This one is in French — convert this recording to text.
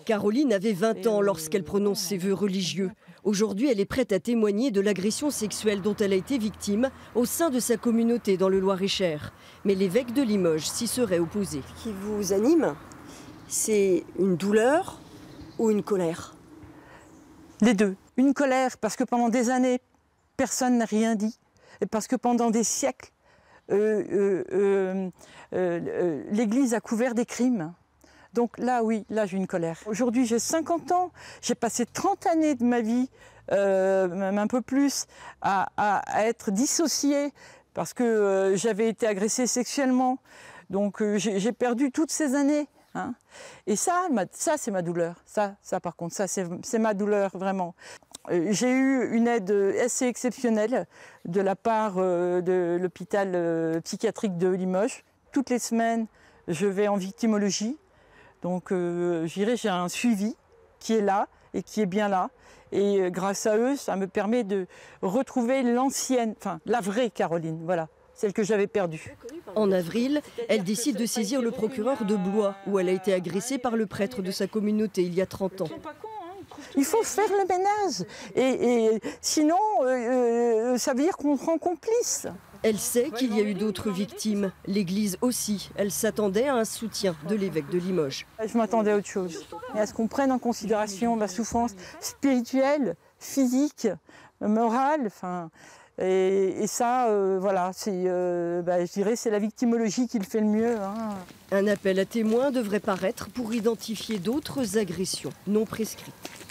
Caroline avait 20 ans lorsqu'elle prononce ses vœux religieux. Aujourd'hui, elle est prête à témoigner de l'agression sexuelle dont elle a été victime au sein de sa communauté dans le Loir-et-Cher. Mais l'évêque de Limoges s'y serait opposé. Ce qui vous anime, c'est une douleur ou une colère? Les deux. Une colère parce que pendant des années, personne n'a rien dit. Et parce que pendant des siècles, l'Église a couvert des crimes. Donc là, oui, là j'ai une colère. Aujourd'hui, j'ai 50 ans, j'ai passé 30 années de ma vie, même un peu plus, à être dissociée parce que j'avais été agressée sexuellement. Donc j'ai perdu toutes ces années. Hein. Et ça c'est ma douleur. Ça par contre, ça c'est ma douleur vraiment. J'ai eu une aide assez exceptionnelle de la part de l'hôpital psychiatrique de Limoges. Toutes les semaines, je vais en victimologie. Donc je dirais j'ai un suivi qui est là et qui est bien là. Et grâce à eux, ça me permet de retrouver l'ancienne, enfin la vraie Caroline, voilà, celle que j'avais perdue. En avril, elle décide de saisir le procureur de Blois, où elle a été agressée par le prêtre de sa communauté il y a 30 ans. Il faut faire le ménage, et sinon ça veut dire qu'on rend complice. Elle sait qu'il y a eu d'autres victimes, l'Église aussi. Elle s'attendait à un soutien de l'évêque de Limoges. Je m'attendais à autre chose, et à ce qu'on prenne en considération ma souffrance spirituelle, physique, morale, enfin... Et ça, voilà, je dirais c'est la victimologie qui le fait le mieux. Hein. Un appel à témoins devrait paraître pour identifier d'autres agressions non prescrites.